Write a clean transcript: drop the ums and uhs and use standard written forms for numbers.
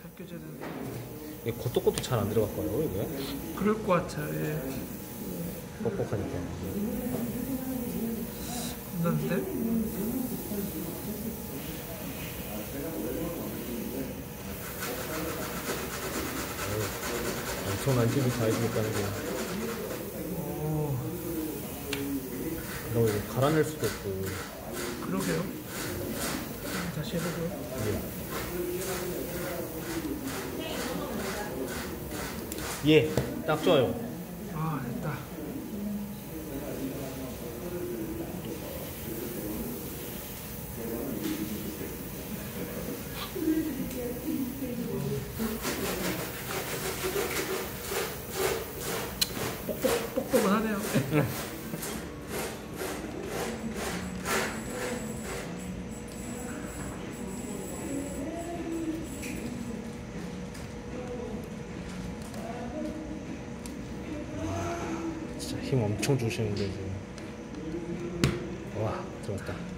잘 껴줘야 되는데. 이게 고토고토 잘 안 들어갈 거예요, 이게? 그럴 것 같아요. 예. 뻑뻑하니까. 겁나는데? 엄청난 힘이 가해지니까는 게. 너 이거 갈아낼 수도 없고. 그러게요. 다시 해보고요. 예, 딱 좋아요. 아, 됐다. 뻑뻑은 하네요. 진짜 힘 엄청 주시는데 지금. 와, 들어갔다.